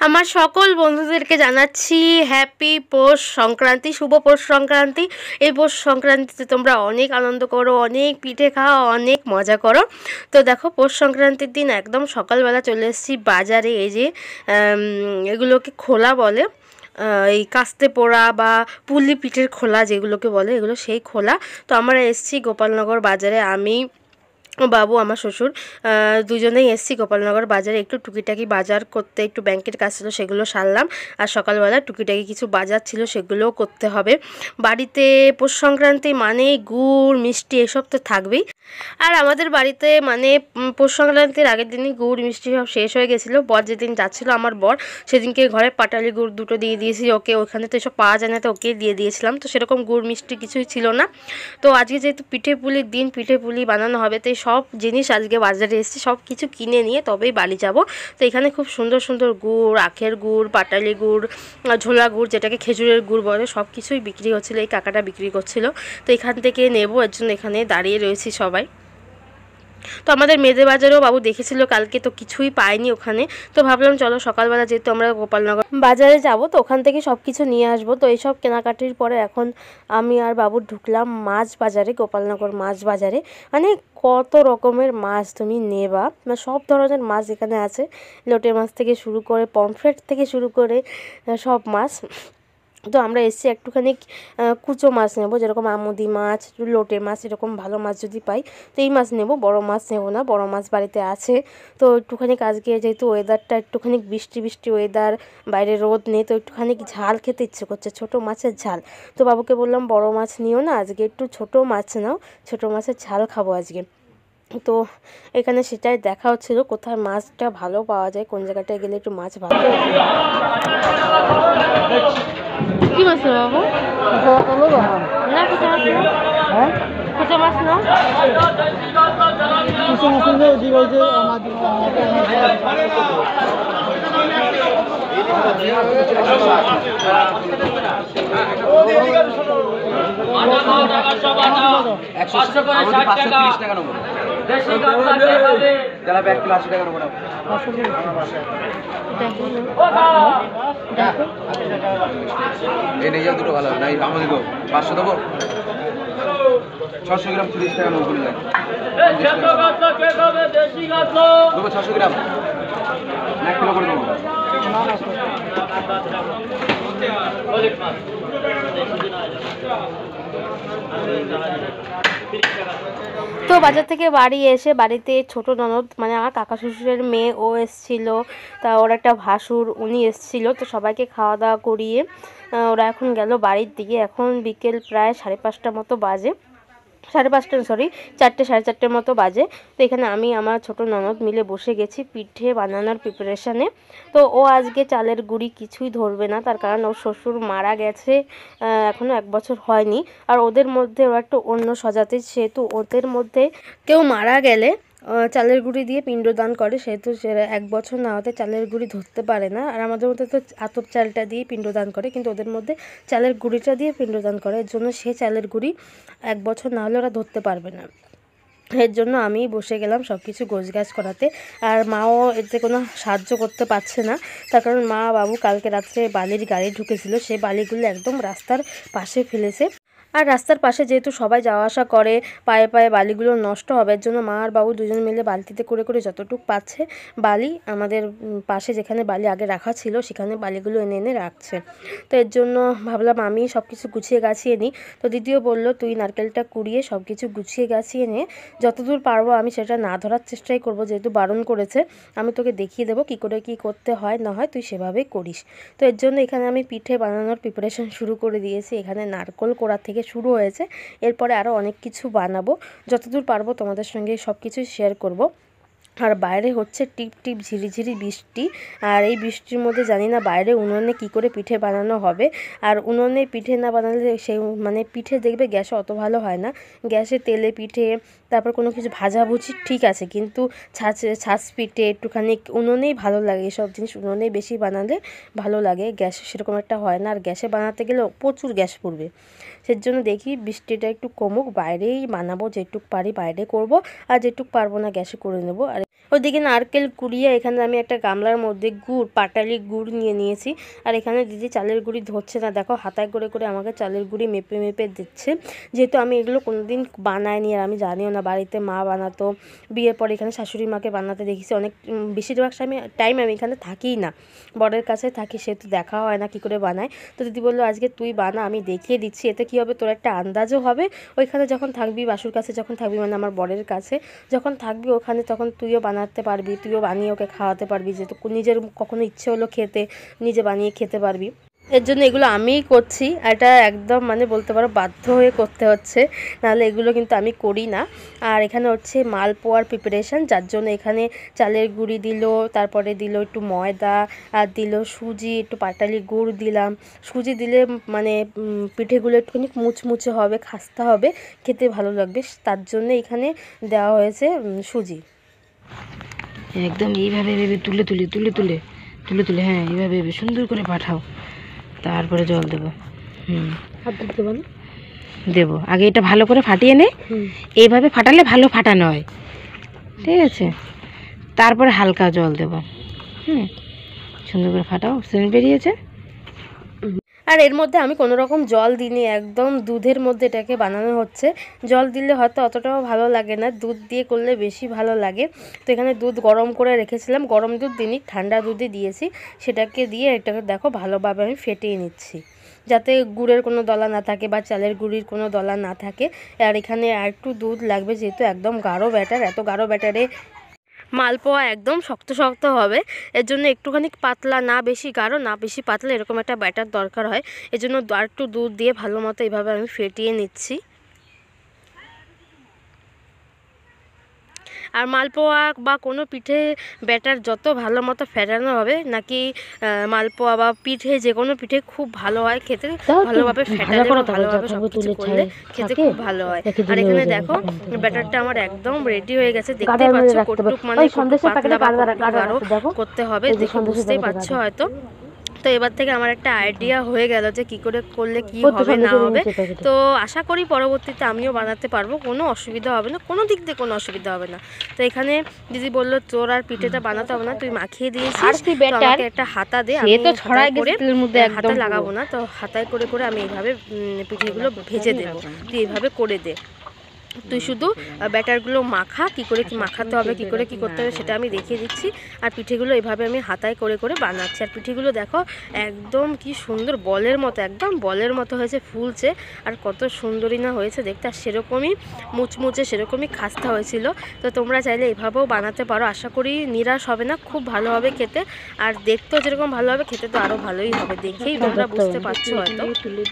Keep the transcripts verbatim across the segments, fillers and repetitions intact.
আমার সকল বন্ধুদেরকে জানাচ্ছি হ্যাপি পৌষ সংক্রান্তি, শুভ পৌষ সংক্রান্তি। এই পৌষ সংক্রান্তিতে তোমরা অনেক আনন্দ করো, অনেক পিঠে খাও, অনেক মজা করো। তো দেখো পৌষ সংক্রান্তির দিন একদম সকালবেলা চলে এসেছি বাজারে। এই যে এগুলোকে খোলা বলে, এই কাস্তে পোড়া বা পুলি পিঠের খোলা যেগুলোকে বলে, এগুলো সেই খোলা। তো আমরা এসেছি গোপালনগর বাজারে, আমি বাবু আমার শ্বশুর দুজনেই এসেছি গোপালনগর বাজারে একটু টুকিটাকি বাজার করতে। একটু ব্যাংকের কাজ ছিল সেগুলো সারলাম, আর সকালবেলা টুকিটাকি কিছু বাজার ছিল সেগুলোও করতে হবে। বাড়িতে পৌষ সংক্রান্তি মানে গুড় মিষ্টি এসব তো থাকবেই। আর আমাদের বাড়িতে মানে পৌষ সংক্রান্তির আগের দিনই গুড় মিষ্টি সব শেষ হয়ে গেছিলো। বর যেদিন যাচ্ছিলো আমার বর, সেদিনকে ঘরে পাটালি গুড় দুটো দিয়ে দিয়েছি ওকে। ওখানে তো এসব পাওয়া যায় না, তো ওকে দিয়ে দিয়েছিলাম। তো সেরকম গুড় মিষ্টি কিছুই ছিল না। তো আজকে যেহেতু পিঠে পুলির দিন, পিঠে পুলি বানানো হবে, তো সব জিনিস আজকে বাজারে এসেছি, সব কিছু কিনে নিয়ে তবেই বাড়ি যাব। তো এখানে খুব সুন্দর সুন্দর গুড়, আখের গুড়, পাটালি গুড়, ঝোলা গুড় যেটাকে খেজুরের গুড় বলে, সব কিছুই বিক্রি হচ্ছিলো। এই কাকাটা বিক্রি করছিল, তো এখান থেকে নেবো, এর জন্য এখানে দাঁড়িয়ে রয়েছি সবাই। তো আমাদের মেদে বাজারেও বাবু দেখেছিল কালকে, তো কিছুই পাইনি ওখানে। তো ভাবলাম চলো সকালবেলা যেহেতু আমরা গোপালনগর বাজারে যাব, তো ওখান থেকে সব কিছু নিয়ে আসবো। তো এইসব কেনাকাটির পরে এখন আমি আর বাবু ঢুকলাম মাছ বাজারে, গোপালনগর মাছ বাজারে। মানে কত রকমের মাছ তুমি নেবা, মানে সব ধরনের মাছ এখানে আছে। লোটে মাছ থেকে শুরু করে পমফ্রেট থেকে শুরু করে সব মাছ। তো আমরা এসছি একটুখানি কুচো মাছ নেব, যেরকম আমুদি মাছ, লোটে মাছ, এরকম ভালো মাছ যদি পাই তো এই মাছ নেব, বড় মাছ নেব না। বড় মাছ বাড়িতে আছে। তো একটুখানি আজকে যেহেতু ওয়েদারটা একটুখানি বৃষ্টি বৃষ্টি ওয়েদার, বাইরে রোদ নেই, তো একটুখানি ঝাল খেতে ইচ্ছে করছে, ছোট মাছের ঝাল। তো বাবুকে বললাম বড় মাছ নিও না, আজকে একটু ছোট মাছ নাও, ছোট মাছের ঝাল খাবো আজকে। তো এখানে সেটাই দেখা হচ্ছিল কোথায় মাছটা ভালো পাওয়া যায়, কোন জায়গাটায় গেলে একটু মাছ ভালো। কি মাছ বাবু? না কুচো মাছ না, হ্যাঁ কুচো মাছ না, কুচো মাছ না দিবাইছে আমাদের একশো করে ষাট টাকা, টাকা নেবো দেশি কাঁচা দেখাবে যারা এক কিলো আশি টাকা নেবো না। এই নিয়ে যাও দুটো ভালো না, এই আমাদের দেবো পাঁচশো দেবো, ছশো গ্রাম তিরিশ টাকা নেবো বলে দেবো ছশো গ্রাম এক কিলো করে দেবো। তো বাজার থেকে বাড়ি এসে বাড়িতে ছোট ননদ মানে আমার কাকা শ্বশুরের মেয়ে ও এসেছিল, তা ওর একটা ভাসুর উনি এসেছিল। তো সবাইকে খাওয়া দাওয়া করিয়ে ওরা এখন গেল বাড়ির দিকে। এখন বিকেল প্রায় সাড়ে পাঁচটার মতো বাজে, সাড়ে পাঁচটা সরি চারটে সাড়ে চারটের মতো বাজে। তো এখানে আমি আমার ছোট ননদ মিলে বসে গেছি পিঠে বানানোর প্রিপারেশানে। তো ও আজকে চালের গুঁড়ি কিছুই ধরবে না, তার কারণ ওর শ্বশুর মারা গেছে, এখনও এক বছর হয়নি। আর ওদের মধ্যে ওরা একটু অন্য সজাতি, সেহেতু ওদের মধ্যে কেউ মারা গেলে চালের গুঁড়ি দিয়ে পিণ্ডদান করে, সেহেতু সে এক বছর না হতে চালের গুঁড়ি ধরতে পারে না। আর আমাদের মধ্যে তো আতপ চালটা দিয়ে পিণ্ডদান করে, কিন্তু ওদের মধ্যে চালের গুঁড়িটা দিয়ে পিণ্ডদান করে, এর জন্য সে চালের গুঁড়ি এক বছর না হলে ওরা ধরতে পারবে না। এর জন্য আমি বসে গেলাম সব কিছু গোছগাছ করাতে। আর মাও এতে কোনো সাহায্য করতে পারছে না, তার কারণ মা বাবু কালকে রাত্রে বালির গাড়ি ঢুকেছিল, সেই বালিগুলো একদম রাস্তার পাশে ফেলেছে। আর রাস্তার পাশে যেহেতু সবাই যাওয়া আসা করে, পায়ে পায়ে বালিগুলো নষ্ট হবে, এর জন্য মা আর বাবু দুজন মিলে বালতিতে করে করে যতটুকু পাচ্ছে বালি আমাদের পাশে যেখানে বালি আগে রাখা ছিল সেখানে বালিগুলো এনে এনে রাখছে। তো এর জন্য ভাবলাম আমি সব কিছু গুছিয়ে গাছিয়ে নিই। তো দিদিও বললো তুই নারকেলটা কুড়িয়ে সব কিছু গুছিয়ে গাছিয়ে নিয়ে যতদূর পারবো আমি সেটা না ধরার চেষ্টাই করব, যেহেতু বারণ করেছে। আমি তোকে দেখিয়ে দেবো কী করে কী করতে হয় না হয়, তুই সেভাবেই করিস। তো এর জন্য এখানে আমি পিঠে বানানোর প্রিপারেশন শুরু করে দিয়েছি। এখানে নারকেল কোড়া থেকে শুরু হয়েছে, এরপরে আরও অনেক কিছু বানাবো, যতদূর পারবো তোমাদের সঙ্গে সব কিছু শেয়ার করব। আর বাইরে হচ্ছে টিপ টিপ ঝিরিঝিরি বৃষ্টি, আর এই বৃষ্টির মধ্যে জানি না বাইরে উনুনে কি করে পিঠে বানানো হবে। আর উনুনে পিঠে না বানালে সেই মানে পিঠে দেখবে গ্যাসে অত ভালো হয় না। গ্যাসে তেলে পিঠে, তারপর কোনো কিছু ভাজাভুজি ঠিক আছে, কিন্তু ছাঁচ ছাঁচ পিঠে একটুখানি উনুনেই ভালো লাগে, এসব জিনিস উনুনেই বেশি বানালে ভালো লাগে, গ্যাসে সেরকম একটা হয় না। আর গ্যাসে বানাতে গেলে প্রচুর গ্যাস পড়বে, সেই জন্য দেখি বৃষ্টিটা একটু কমুক, বাইরেই বানাবো, যেটুক পারি বাইরে করব, আর যেটুক পারবো না গ্যাসে করে নেব। আর ওদিকে নারকেল কুড়িয়ে এখানে আমি একটা গামলার মধ্যে গুড় পাটালি গুড় নিয়ে নিয়েছি। আর এখানে দিদি চালের গুঁড়ি ধরছে না, দেখো হাতায় করে করে আমাকে চালের গুঁড়ি মেপে মেপে দিচ্ছে। যেহেতু আমি এগুলো কোনোদিন বানাইনি আর আমি জানিও না, বাড়িতে মা বানাতো, বিয়ের পরে এখানে শাশুড়ি মাকে বানাতে দেখেছি অনেক। বেশিরভাগ টাইমে টাইম আমি এখানে থাকিই না, বরের কাছে থাকি, সেহেতু দেখা হয় না কী করে বানায়। তো দিদি বললো আজকে তুই বানা, আমি দেখিয়ে দিচ্ছি, এতে কী হবে তোর একটা আন্দাজও হবে। ওইখানে যখন থাকবি, বাসুর কাছে যখন থাকবি, মানে আমার বরের কাছে যখন থাকবি ওখানে, তখন তুইও বানাতে পারবি, তুইও বানিয়ে ওকে খাওয়াতে পারবি, যেহেতু নিজের কখনো ইচ্ছে হলো খেতে, নিজে বানিয়ে খেতে পারবি। এর জন্য এগুলো আমিই করছি, এটা একদম মানে বলতে পারো বাধ্য হয়ে করতে হচ্ছে, নাহলে এগুলো কিন্তু আমি করি না। আর এখানে হচ্ছে মালপোয়ার প্রিপারেশান, যার জন্য এখানে চালের গুঁড়ি দিল, তারপরে দিল একটু ময়দা, আর দিল সুজি, একটু পাটালি গুড় দিলাম। সুজি দিলে মানে পিঠেগুলো একটুখানি মুচমুচে হবে, খাস্তা হবে, খেতে ভালো লাগবে, তার জন্য এখানে দেওয়া হয়েছে সুজি। একদম এইভাবে ভেবে তুলে তুলে তুলে তুলে তুলে তুলে হ্যাঁ এইভাবে ভেবে সুন্দর করে পাঠাও, তারপরে জল দেবো। হুম হাত দিতে দেবো না, দেবো। আগে এটা ভালো করে ফাটিয়ে নে, এইভাবে ফাটালে ভালো ফাটানো হয়, ঠিক আছে? তারপরে হালকা জল দেবো। হুম সুন্দর করে ফাটাও, সেন্ট বেরিয়েছে। আর এর মধ্যে আমি কোনো রকম জল দিইনি, একদম দুধের মধ্যে এটাকে বানানো হচ্ছে। জল দিলে হয়তো অতটাও ভালো লাগে না, দুধ দিয়ে করলে বেশি ভালো লাগে। তো এখানে দুধ গরম করে রেখেছিলাম, গরম দুধ দিইনি, ঠান্ডা দুধই দিয়েছি। সেটাকে দিয়ে এটাকে দেখো ভালোভাবে আমি ফেটিয়ে নিচ্ছি, যাতে গুড়ের কোনো দলা না থাকে বা চালের গুঁড়ির কোনো দলা না থাকে। আর এখানে আর একটু দুধ লাগবে, যেহেতু একদম গাঢ় ব্যাটার, এত গাঢ় ব্যাটারে মালপোয়া একদম শক্ত শক্ত হবে। এর জন্য একটুখানি পাতলা, না বেশি গাঢ় না বেশি পাতলা, এরকম একটা ব্যাটার দরকার হয়। এজন্য আর একটু দুধ দিয়ে ভালো মতো এইভাবে আমি ফেটিয়ে নিচ্ছি। আর মালপোয়া বা কোনো পিঠে ব্যাটার যত ভালো মতো ফেটানো হবে, নাকি মালপোয়া বা পিঠে যে কোনো পিঠে খুব ভালো হয় খেতে, ভালোভাবে ফেটালে ভালোভাবে সব কিছু করলে খেতে খুব ভালো হয়। আর এখানে দেখো ব্যাটারটা আমার একদম রেডি হয়ে গেছে, দেখতেই পাচ্ছ কটুক মানে পাতলা বা গাঢ় করতে হবে, দেখে বুঝতেই পারছো হয়তো। তো এবার থেকে আমার একটা আইডিয়া হয়ে গেল যে কি করে করলে কি হবে না হবে। তো আশা করি পরবর্তীতে আমিও বানাতে পারবো, কোনো অসুবিধা হবে না, কোনো দিক দিয়ে কোনো অসুবিধা হবে না। তো এখানে দিদি বললো তোর আর পিঠেটা বানাতে হবে না, তুই মাখিয়ে দিয়েছিস, আমাকে একটা হাতা দে, আমি হাতে লাগাবো না, তো হাতায় করে করে আমি এইভাবে পিঠেগুলো ভেজে দেবো, তুই এইভাবে করে দে, তুই শুধু ব্যাটারগুলো মাখা, কী করে কি মাখাতে হবে, কী করে কি করতে হবে সেটা আমি দেখিয়ে দিচ্ছি। আর পিঠেগুলো এভাবে আমি হাতায় করে করে বানাচ্ছি। আর পিঠেগুলো দেখো একদম কি সুন্দর বলের মতো, একদম বলের মতো হয়েছে, ফুলছে, আর কত সুন্দরই না হয়েছে দেখতে, আর সেরকমই মুচমুচে সেরকমই খাস্তা হয়েছিল। তো তোমরা চাইলে এভাবেও বানাতে পারো, আশা করি নিরাশ হবে না, খুব ভালো হবে খেতে, আর দেখতেও যেরকম ভালো হবে খেতে তো আরও ভালোই হবে, দেখেই তোমরা বুঝতে পারছো হয়তো।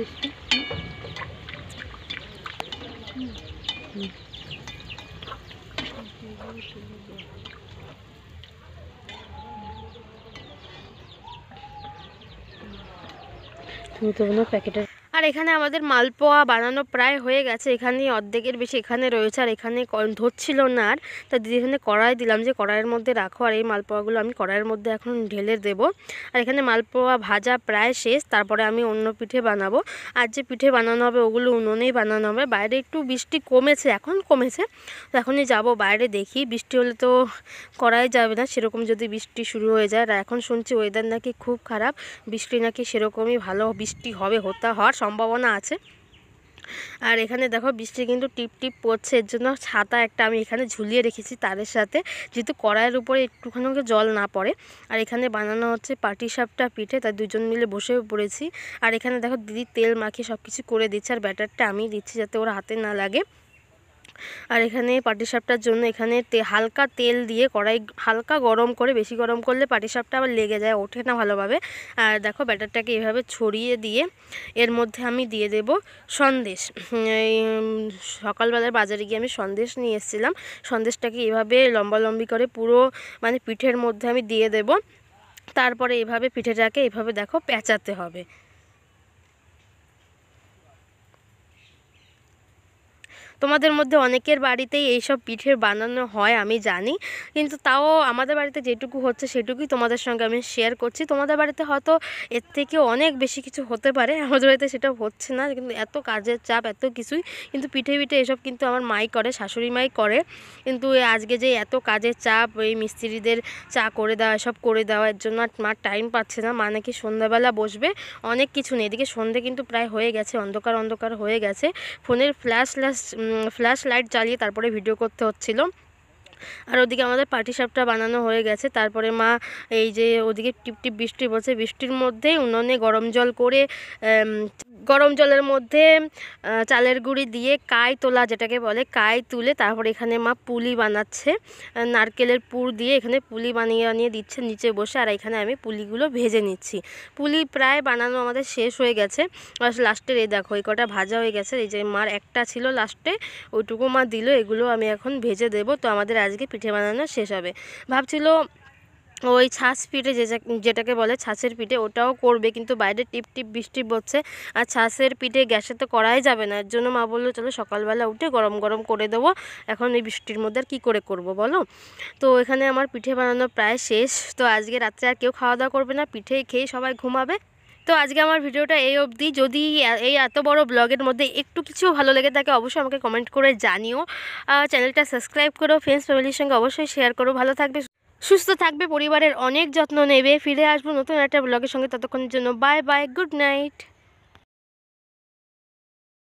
তুমি তো কোনো প্যাকেটের। আর এখানে আমাদের মালপোয়া বানানো প্রায় হয়ে গেছে, এখানে অর্ধেকের বেশি এখানে রয়েছে, আর এখানে ধরছিল না। আর তা দিদি এখানে কড়াই দিলাম যে কড়াইয়ের মধ্যে রাখো, আর এই মালপোয়াগুলো আমি কড়াইয়ের মধ্যে এখন ঢেলে দেবো। আর এখানে মালপোয়া ভাজা প্রায় শেষ, তারপরে আমি অন্য পিঠে বানাবো। আর যে পিঠে বানানো হবে ওগুলো উনুনেই বানানো হবে। বাইরে একটু বৃষ্টি কমেছে, এখন কমেছে, তো এখনই যাবো বাইরে, দেখি বৃষ্টি হলে তো করাই যাবে না, সেরকম যদি বৃষ্টি শুরু হয়ে যায়। আর এখন শুনছি ওয়েদার নাকি খুব খারাপ, বৃষ্টি নাকি সেরকমই ভালো বৃষ্টি হবে, হতে হওয়ার সম্ভাবনা আছে। আর এখানে দেখো বৃষ্টি কিন্তু টিপ টিপ পড়ছে, এর জন্য ছাতা একটা আমি এখানে ঝুলিয়ে রেখেছি তারের সাথে, যেহেতু কড়াইয়ের উপরে একটুখানি জল না পড়ে। আর এখানে বানানো হচ্ছে পাটিসাপটা পিঠে, তাই দুজন মিলে বসে পড়েছি। আর এখানে দেখো দিদি তেল মাখিয়ে সব কিছু করে দিচ্ছে, আর ব্যাটারটা আমি দিচ্ছি যাতে ওর হাতে না লাগে। আর এখানে পাটিসাপটার জন্য এখানে হালকা তেল দিয়ে কড়াই হালকা গরম করে, বেশি গরম করলে পাটিসাপটা আবার লেগে যায়, ওঠে না ভালোভাবে। আর দেখো ব্যাটারটাকে এভাবে ছড়িয়ে দিয়ে এর মধ্যে আমি দিয়ে দেব সন্দেশ। এই সকালবেলার বাজারে গিয়ে আমি সন্দেশ নিয়ে এসেছিলাম, সন্দেশটাকে এভাবে লম্বা লম্বি করে পুরো মানে পিঠের মধ্যে আমি দিয়ে দেব। তারপরে এভাবে পিঠেটাকে এভাবে দেখো পেঁচাতে হবে। তোমাদের মধ্যে অনেকের বাড়িতেই এইসব পিঠে বানানো হয় আমি জানি, কিন্তু তাও আমাদের বাড়িতে যেটুকু হচ্ছে সেটুকুই তোমাদের সঙ্গে আমি শেয়ার করছি। তোমাদের বাড়িতে হয়তো এর থেকে অনেক বেশি কিছু হতে পারে, আমাদের বাড়িতে সেটা হচ্ছে না, কিন্তু এত কাজের চাপ এত কিছুই। কিন্তু পিঠে পিঠে এসব কিন্তু আমার মাই করে, শাশুড়ি মাই করে। কিন্তু আজকে যে এত কাজের চাপ, এই মিস্ত্রিদের চা করে দেওয়া, এসব করে দেওয়ার জন্য আর মার টাইম পাচ্ছে না। মা নাকি সন্ধ্যাবেলা বসবে, অনেক কিছু নেই। এদিকে সন্ধে কিন্তু প্রায় হয়ে গেছে, অন্ধকার অন্ধকার হয়ে গেছে। ফোনের ফ্ল্যাশ ফ্ল্যাশ ফ্ল্যাশ লাইট জ্বালিয়ে তারপরে ভিডিও করতে হচ্ছিল। আর ওদিকে আমাদের পাটিসাপটা বানানো হয়ে গেছে। তারপরে মা এই যে ওদিকে টিপ টিপ বৃষ্টি বলছে, বৃষ্টির মধ্যেই উনুনে গরম জল করে, গরম জলের মধ্যে চালের গুঁড়ি দিয়ে কাই তোলা যেটাকে বলে, কাই তুলে তারপরে এখানে মা পুলি বানাচ্ছে, নারকেলের পুর দিয়ে এখানে পুলি বানিয়ে বানিয়ে দিচ্ছে নিচে বসে। আর এখানে আমি পুলিগুলো ভেজে নিচ্ছি। পুলি প্রায় বানানো আমাদের শেষ হয়ে গেছে। লাস্টের এই দেখো এই কটা ভাজা হয়ে গেছে। এই যে মার একটা ছিল লাস্টে, ওইটুকু মা দিল। এগুলো আমি এখন ভেজে দেবো। তো আমাদের আজকে পিঠে বানানো শেষ হবে। ভাবছিল ওই ছাঁচ পিঠে যে যেটাকে বলে ছাঁচের পিঠে, ওটাও করবে, কিন্তু বাইরে টিপ টিপ বৃষ্টি পড়ছে আর ছাঁচের পিঠে গ্যাসে তো করাই যাবে না। এর জন্য মা বললো চলো সকালবেলা উঠে গরম গরম করে দেবো, এখন এই বৃষ্টির মধ্যে আর কী করে করব বলো। তো এখানে আমার পিঠে বানানো প্রায় শেষ। তো আজকে রাত্রে আর কেউ খাওয়া দাওয়া করবে না, পিঠে খেয়ে সবাই ঘুমাবে। তো আজকে আমার ভিডিওটা এই অবধি। যদি এই এত বড় ব্লগের মধ্যে একটু কিছু ভালো লেগে থাকে অবশ্যই আমাকে কমেন্ট করে জানিও। চ্যানেলটা সাবস্ক্রাইব করো, ফ্রেন্ডস ফ্যামিলির সঙ্গে অবশ্যই শেয়ার করো। ভালো থাকবে, সুস্থ থাকবে, পরিবারের অনেক যত্ন নেবে। ফিরে আসবো নতুন একটা ব্লগের সঙ্গে, ততক্ষণের জন্য বাই বাই, গুড নাইট।